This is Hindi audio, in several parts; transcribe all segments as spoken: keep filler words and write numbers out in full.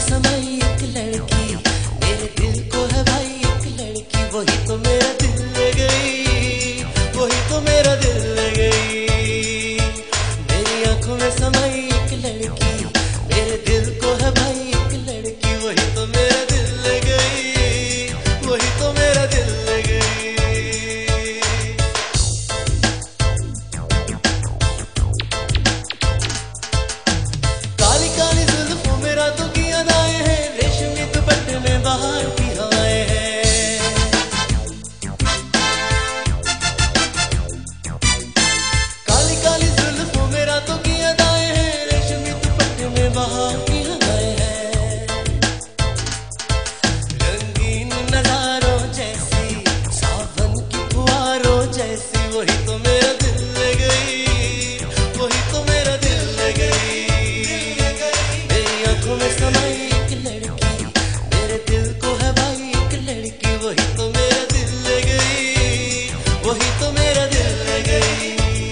समाई एक लड़की, मेरे दिल को है भाई एक लड़की, वही तो मेरा दिल ले गई, वही तो मेरा दिल ले गई। मेरी आंखों में समाई एक लड़की, मेरे दिल को है भाई एक लड़की, वही तो मेरा दिल ले गई, वही तो मेरा दिल ले गई। काली काली जुल्फों में रातों की अदाएं हैं, रेशमी दुपट्टे में बाहर की हवाएं हैं। काली काली जुल्फों में रातों की अदाएं हैं, रेशमी दुपट्टे में बाहर की हवाएं हैं। रंगीन नजारों जैसी, सावन की फुहारों जैसी, वही तो मेरा दिल ले गई, वही तो मेरा दिल ले गई। मेरी आंखों में समाई एक लड़की, मेरे दिल को है भाई एक लड़की, वही तो मेरा दिल ले गई, वही तो मेरा दिल ले गई।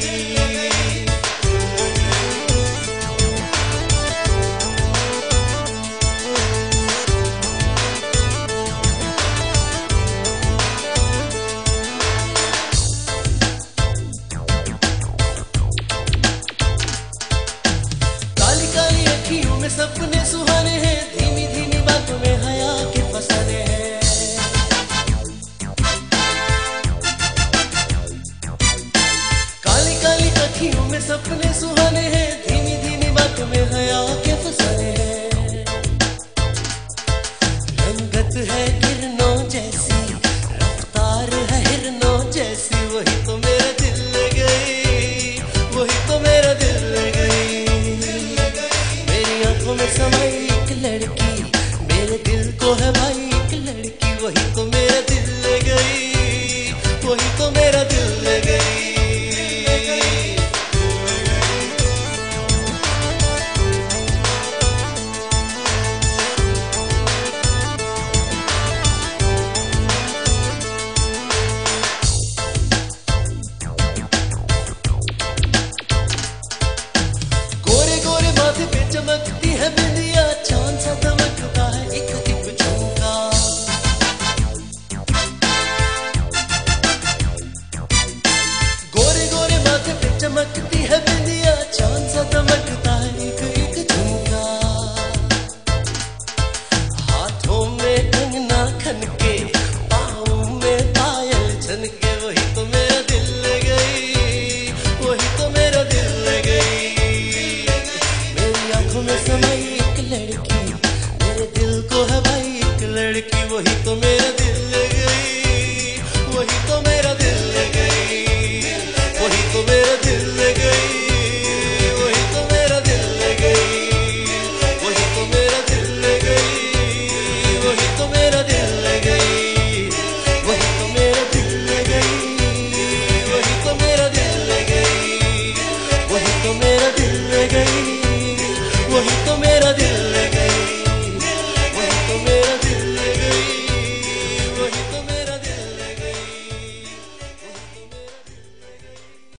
काली काली अखियों में सपने सुहाने हैं, धीमी धीमी बातों में हया के फसाने हैं। काली काली अखियों में सपने सुहाने हैं, धीमी धीमी बातों में हया के फसाने हैं। रंगत है किरणों जैसी, रफ्तार है हिरनों जैसी, वही तो मेरा दिल ले गई, वही तो मेरा दिल ले गई। मेरी आंखों में समाई एक लड़की, मेरे दिल को है भाई एक लड़की, वही तो मेरा दिल ले गई, वही तो मेरा दिल ले गई। गोरे गोरे माथे पे चमकती है बिंदिया, चांद सा दमकता है एक एक झुमका। गोरे गोरे माथे पे चमकती है